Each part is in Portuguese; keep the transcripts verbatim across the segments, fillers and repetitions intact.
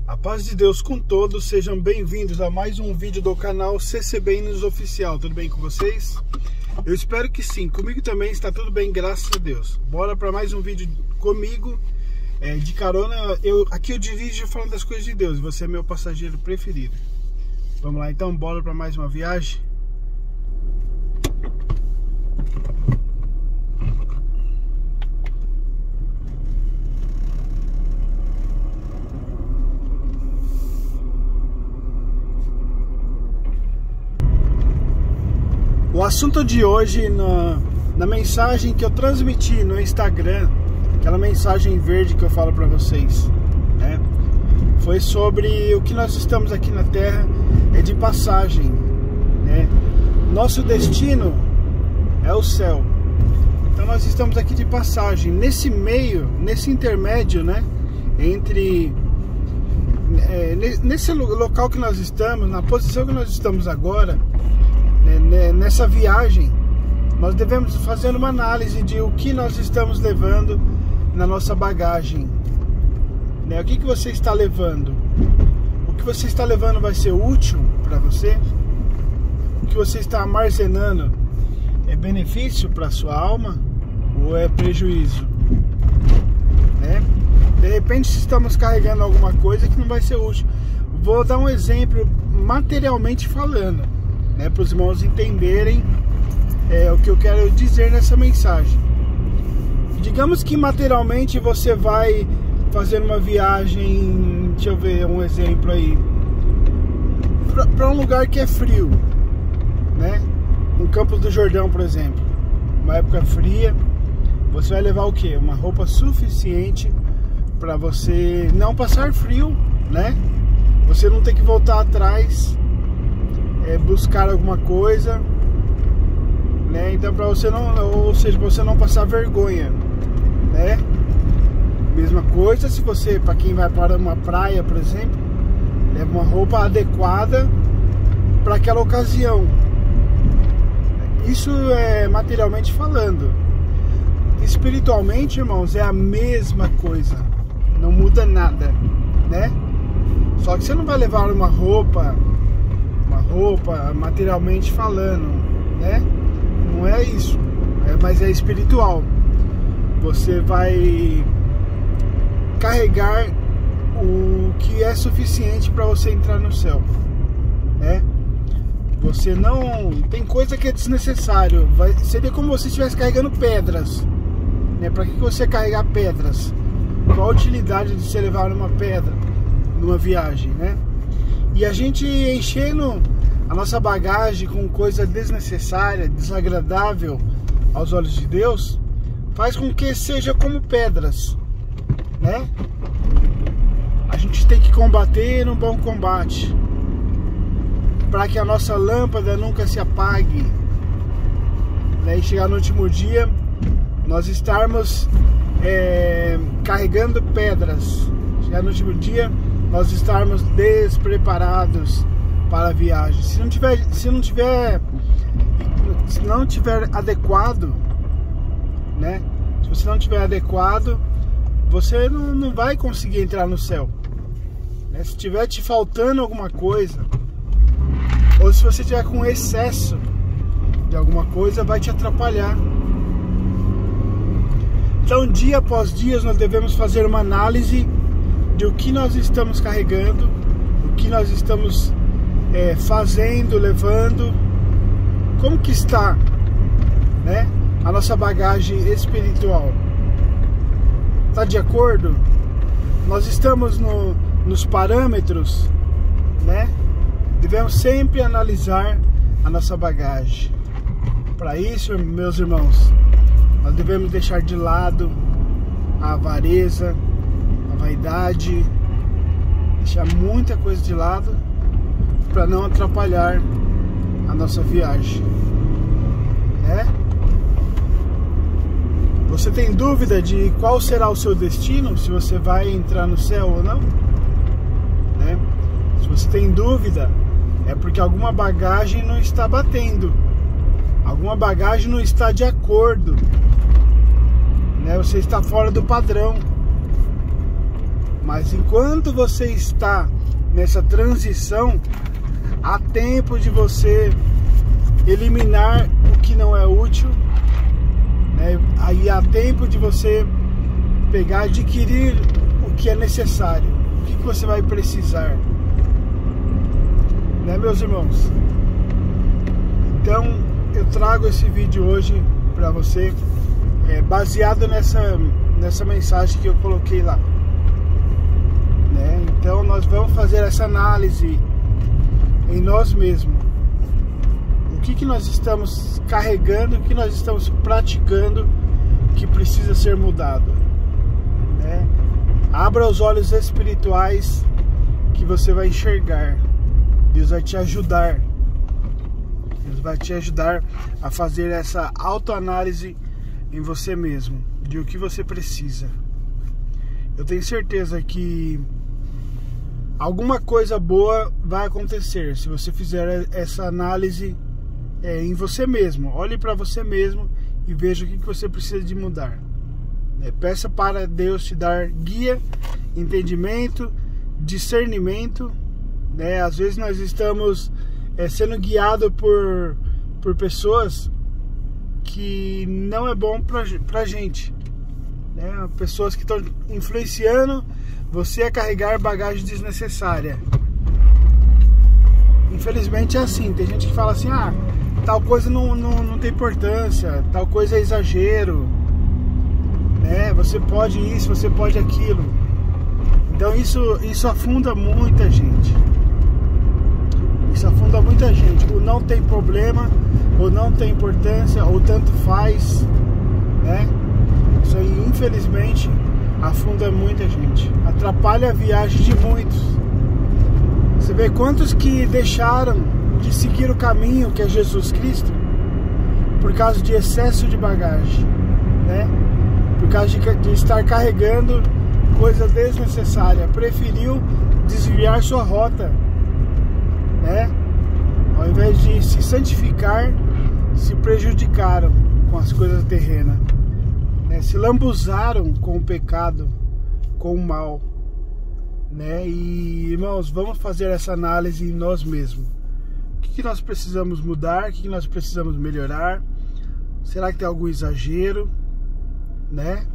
A paz de Deus com todos, sejam bem-vindos a mais um vídeo do canal C C B News Oficial. Tudo bem com vocês? Eu espero que sim, comigo também está tudo bem, graças a Deus. Bora para mais um vídeo comigo, é, de carona. Eu, aqui eu dirijo falando das coisas de Deus, você é meu passageiro preferido. Vamos lá então, bora para mais uma viagem. O assunto de hoje, na, na mensagem que eu transmiti no Instagram, aquela mensagem verde que eu falo para vocês, né, foi sobre o que nós estamos aqui na Terra, é de passagem, né? Nosso destino é o céu, então nós estamos aqui de passagem, nesse meio, nesse intermédio, né, entre, é, nesse local que nós estamos, na posição que nós estamos agora, nessa viagem, nós devemos fazer uma análise de o que nós estamos levando na nossa bagagem, né? O que, que você está levando? O que você está levando vai ser útil para você? O que você está armazenando é benefício para a sua alma ou é prejuízo, né? De repente estamos carregando alguma coisa que não vai ser útil. Vou dar um exemplo materialmente falando, né, para os irmãos entenderem é, o que eu quero dizer nessa mensagem. Digamos que materialmente você vai fazer uma viagem, deixa eu ver um exemplo aí, para um lugar que é frio, né? No Campos do Jordão, por exemplo, uma época fria. Você vai levar o que? Uma roupa suficiente para você não passar frio, né? Você não tem que voltar atrás, É buscar alguma coisa, né? Então para você não, ou seja, para você não passar vergonha, né? Mesma coisa se você, para quem vai para uma praia, por exemplo, leva uma roupa adequada para aquela ocasião. Isso é materialmente falando. Espiritualmente, irmãos, é a mesma coisa, não muda nada, né? Só que você não vai levar uma roupa uma roupa materialmente falando, né? Não é isso, é, mas é espiritual. Você vai carregar o que é suficiente para você entrar no céu, né? Você não tem coisa que é desnecessário. Vai, seria como se você estivesse carregando pedras, né? Para que você carregar pedras? Qual a utilidade de você levar uma pedra numa viagem, né? E a gente enchendo a nossa bagagem com coisa desnecessária, desagradável aos olhos de Deus, faz com que seja como pedras, né? A gente tem que combater um bom combate, para que a nossa lâmpada nunca se apague, né? E chegar no último dia, nós estarmos é, carregando pedras. Chegar no último dia, nós estarmos despreparados para a viagem. Se não tiver, se não tiver, se não tiver adequado, né? Se você não tiver adequado, você não, não vai conseguir entrar no céu, né? Se tiver te faltando alguma coisa, ou se você tiver com excesso de alguma coisa, vai te atrapalhar. Então, dia após dia, nós devemos fazer uma análise de o que nós estamos carregando, o que nós estamos é, fazendo, levando, como que está, né, a nossa bagagem espiritual. Está de acordo? Nós estamos no, nos parâmetros, né? Devemos sempre analisar a nossa bagagem. Para isso, meus irmãos, nós devemos deixar de lado a avareza, vaidade, deixar muita coisa de lado para não atrapalhar a nossa viagem, né? Você tem dúvida de qual será o seu destino, se você vai entrar no céu ou não, né? Se você tem dúvida, é porque alguma bagagem não está batendo, alguma bagagem não está de acordo, né? Você está fora do padrão. Mas enquanto você está nessa transição, há tempo de você eliminar o que não é útil, né? Aí há tempo de você pegar, adquirir o que é necessário, o que você vai precisar, né, meus irmãos? Então eu trago esse vídeo hoje para você, é, baseado nessa, nessa mensagem que eu coloquei lá, né? Então nós vamos fazer essa análise em nós mesmos. O que, que nós estamos carregando, o que nós estamos praticando que precisa ser mudado, né? Abra os olhos espirituais que você vai enxergar. Deus vai te ajudar. Deus vai te ajudar a fazer essa autoanálise em você mesmo, de o que você precisa. Eu tenho certeza que alguma coisa boa vai acontecer se você fizer essa análise é, em você mesmo. Olhe para você mesmo e veja o que você precisa de mudar. É, peça para Deus te dar guia, entendimento, discernimento, né? Às vezes nós estamos é, sendo guiados por, por pessoas que não é bom pra, pra gente, né? Pessoas que estão influenciando você a carregar bagagem desnecessária. Infelizmente é assim. Tem gente que fala assim: ah, tal coisa não, não, não tem importância, tal coisa é exagero, né? Você pode isso, você pode aquilo. Então isso, isso afunda muita gente. Isso afunda muita gente. Ou não tem problema, ou não tem importância, ou tanto faz, né? Isso aí, infelizmente, afunda muita gente. Atrapalha a viagem de muitos. Você vê quantos que deixaram de seguir o caminho que é Jesus Cristo por causa de excesso de bagagem, né? Por causa de, de estar carregando coisa desnecessária. Preferiu desviar sua rota, né? Ao invés de se santificar, se prejudicaram com as coisas terrenas, né? Se lambuzaram com o pecado, com o mal, né? E, irmãos, vamos fazer essa análise em nós mesmos. O que, que nós precisamos mudar? O que, que nós precisamos melhorar? Será que tem algum exagero, né?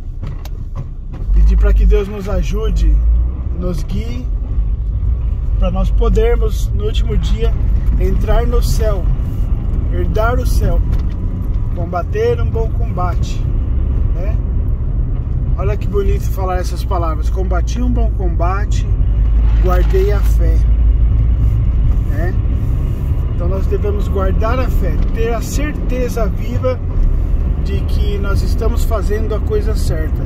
Pedir para que Deus nos ajude, nos guie, para nós podermos no último dia entrar no céu, herdar o céu, combater um bom combate, né? Olha que bonito falar essas palavras: combati um bom combate, guardei a fé, né? Então nós devemos guardar a fé, ter a certeza viva de que nós estamos fazendo a coisa certa.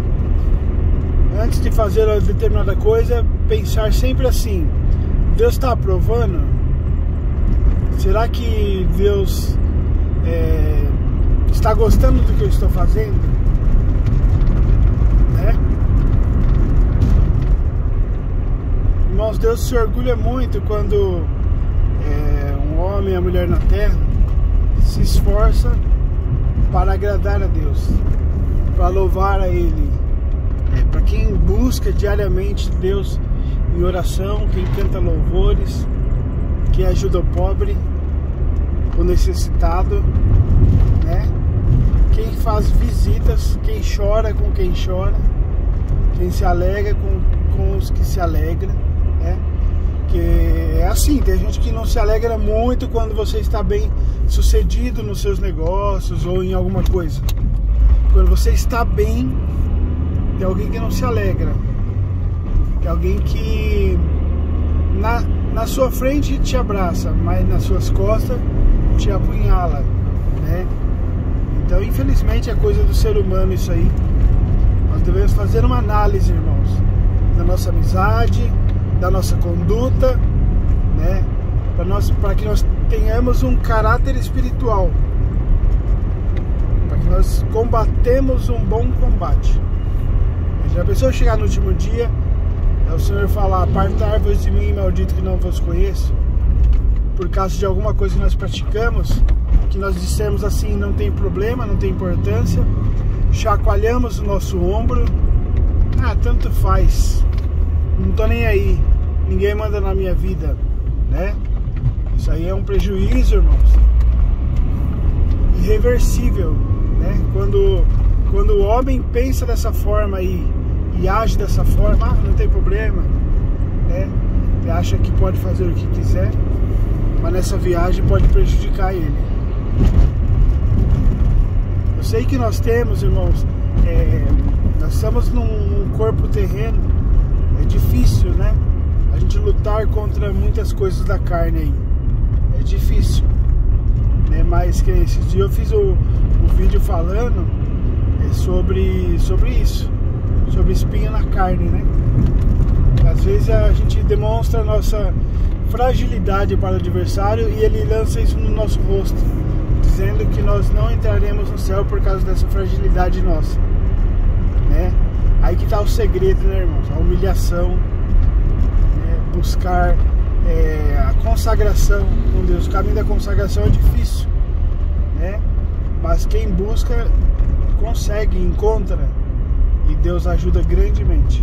Antes de fazer uma determinada coisa, pensar sempre assim: Deus está aprovando? Será que Deus é, está gostando do que eu estou fazendo? Né? Irmãos, Deus se orgulha muito quando é, um homem e a mulher na terra se esforça para agradar a Deus, para louvar a Ele. É, para quem busca diariamente Deus em oração, quem canta louvores, quem ajuda o pobre, o necessitado, né? Quem faz visitas, quem chora com quem chora, quem se alegra com, com os que se alegram, né? Que é assim, tem gente que não se alegra muito quando você está bem sucedido nos seus negócios ou em alguma coisa. Quando você está bem, tem alguém que não se alegra. Tem alguém que na, na sua frente te abraça, mas nas suas costas te apunhala, né? Então, infelizmente, é coisa do ser humano isso aí. Nós devemos fazer uma análise, irmãos, da nossa amizade, da nossa conduta, né? Para nós, para que nós tenhamos um caráter espiritual, para que nós combatemos um bom combate. Já pensou chegar no último dia, é o Senhor falar: apartai-vos de mim, maldito, que não vos conheço, por causa de alguma coisa que nós praticamos, que nós dissemos assim: não tem problema, não tem importância, chacoalhamos o nosso ombro, ah, tanto faz, não tô nem aí, ninguém manda na minha vida, né? Isso aí é um prejuízo, irmãos, irreversível, né? Quando, quando o homem pensa dessa forma e, e age dessa forma, ah, não tem problema, né? Ele acha que pode fazer o que quiser, mas nessa viagem pode prejudicar ele. Eu sei que nós temos, irmãos, é, nós estamos num, num corpo terreno, é difícil, né? A gente lutar contra muitas coisas da carne aí, é difícil, né? Mas que esses dias eu fiz o, o vídeo falando é, sobre, sobre isso, sobre espinho na carne, né? Às vezes a gente demonstra a nossa fragilidade para o adversário e ele lança isso no nosso rosto, dizendo que nós não entraremos no céu por causa dessa fragilidade nossa, né? Aí que está o segredo, né, irmãos? A humilhação, né? Buscar é, a consagração com Deus. O caminho da consagração é difícil, né? Mas quem busca consegue, encontra, e Deus ajuda grandemente.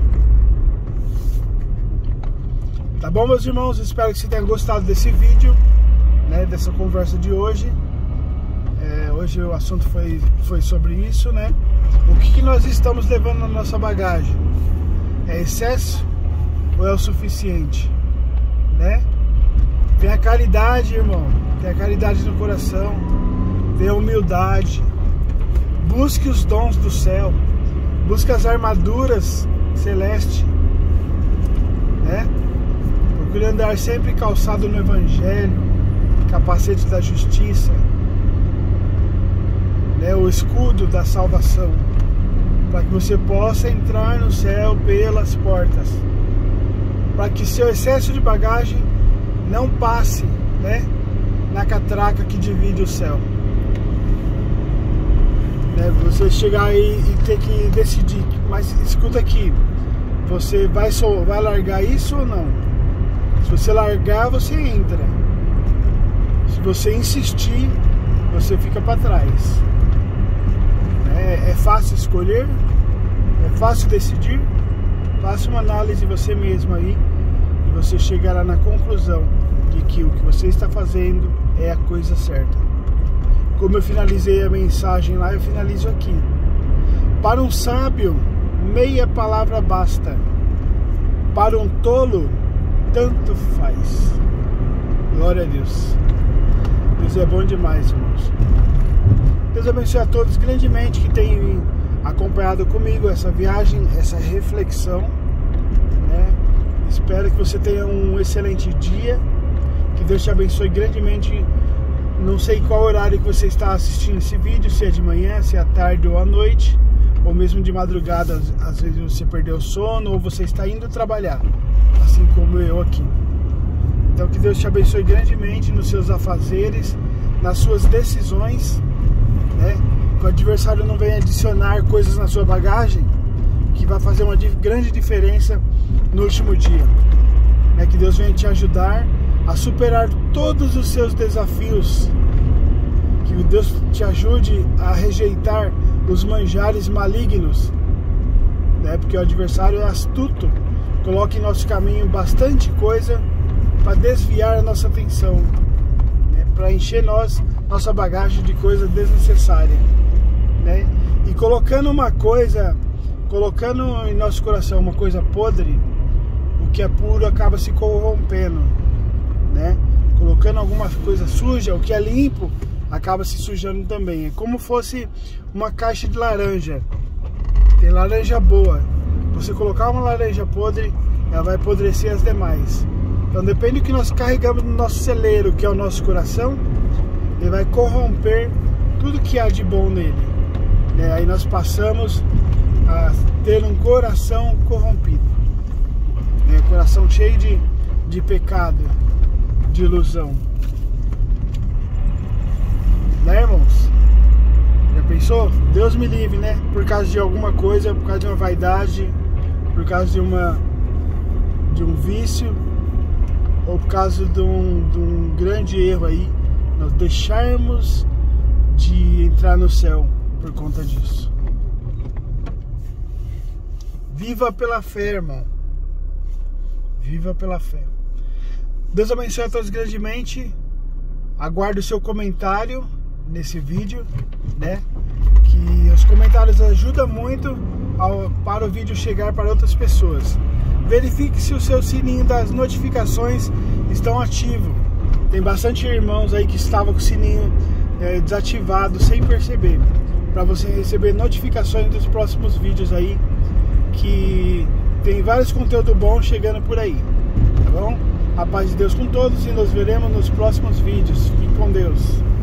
Tá bom, meus irmãos? Espero que você tenha gostado desse vídeo, né, dessa conversa de hoje. É, hoje o assunto foi, foi sobre isso, né? O que, que nós estamos levando na nossa bagagem? É excesso ou é o suficiente? Né? Tem a caridade, irmão. Tem a caridade no coração. Tem a humildade. Busque os dons do céu. Busque as armaduras celestes, né? Procure andar sempre calçado no Evangelho, capacete da justiça, né, o escudo da salvação, para que você possa entrar no céu pelas portas, para que seu excesso de bagagem não passe, né, na catraca que divide o céu, né, você chegar aí e ter que decidir, mas escuta aqui, você vai, só, vai largar isso ou não? Se você largar, você entra. Se você insistir, você fica para trás. É, é fácil escolher, é fácil decidir. Faça uma análise de você mesmo aí e você chegará na conclusão de que o que você está fazendo é a coisa certa. Como eu finalizei a mensagem lá, eu finalizo aqui. Para um sábio, meia palavra basta. Para um tolo, tanto faz. Glória a Deus. Deus é bom demais, irmãos. Deus abençoe a todos grandemente que têm acompanhado comigo essa viagem, essa reflexão, né? Espero que você tenha um excelente dia. Que Deus te abençoe grandemente. Não sei qual horário que você está assistindo esse vídeo, se é de manhã, se é à tarde ou à noite, ou mesmo de madrugada. Às vezes você perdeu o sono ou você está indo trabalhar, assim como eu aqui. Então que Deus te abençoe grandemente nos seus afazeres, nas suas decisões, né? Que o adversário não venha adicionar coisas na sua bagagem que vai fazer uma grande diferença no último dia, né? Que Deus venha te ajudar a superar todos os seus desafios, que Deus te ajude a rejeitar os manjares malignos, né? Porque o adversário é astuto, coloca em nosso caminho bastante coisa para desviar a nossa atenção, né? Para encher nós, nossa bagagem de coisa desnecessária, né? E colocando uma coisa, colocando em nosso coração uma coisa podre, o que é puro acaba se corrompendo, né? Colocando alguma coisa suja, o que é limpo acaba se sujando também. É como fosse uma caixa de laranja. Tem laranja boa, você colocar uma laranja podre, ela vai apodrecer as demais. Então depende do que nós carregamos no nosso celeiro, que é o nosso coração, ele vai corromper tudo que há de bom nele, né? Aí nós passamos a ter um coração corrompido, né? Coração cheio de, de pecado, de ilusão, né, irmãos? Já pensou? Deus me livre, né? Por causa de alguma coisa, por causa de uma vaidade, por causa de uma de um vício, ou por causa de um, de um grande erro aí, nós deixarmos de entrar no céu por conta disso. Viva pela fé, irmão. Viva pela fé. Deus abençoe a todos grandemente. Aguardo o seu comentário nesse vídeo, né? Que os comentários ajudam muito ao, para o vídeo chegar para outras pessoas. Verifique se o seu sininho das notificações estão ativo. Tem bastante irmãos aí que estavam com o sininho é, desativado sem perceber, para você receber notificações dos próximos vídeos aí, que tem vários conteúdos bons chegando por aí, tá bom? A paz de Deus com todos e nos veremos nos próximos vídeos. Fique com Deus.